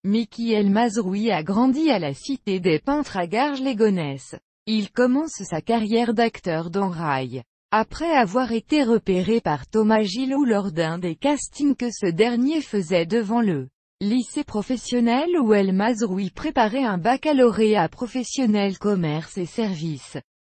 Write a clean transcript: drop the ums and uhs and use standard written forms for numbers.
Mickey El Mazroui a grandi à la Cité des Peintres à Garges-les-Gonesse. Il commence sa carrière d'acteur dans Rail, après avoir été repéré par Thomas Gilou lors d'un des castings que ce dernier faisait devant le lycée professionnel où El Mazroui préparait un baccalauréat professionnel commerce et services.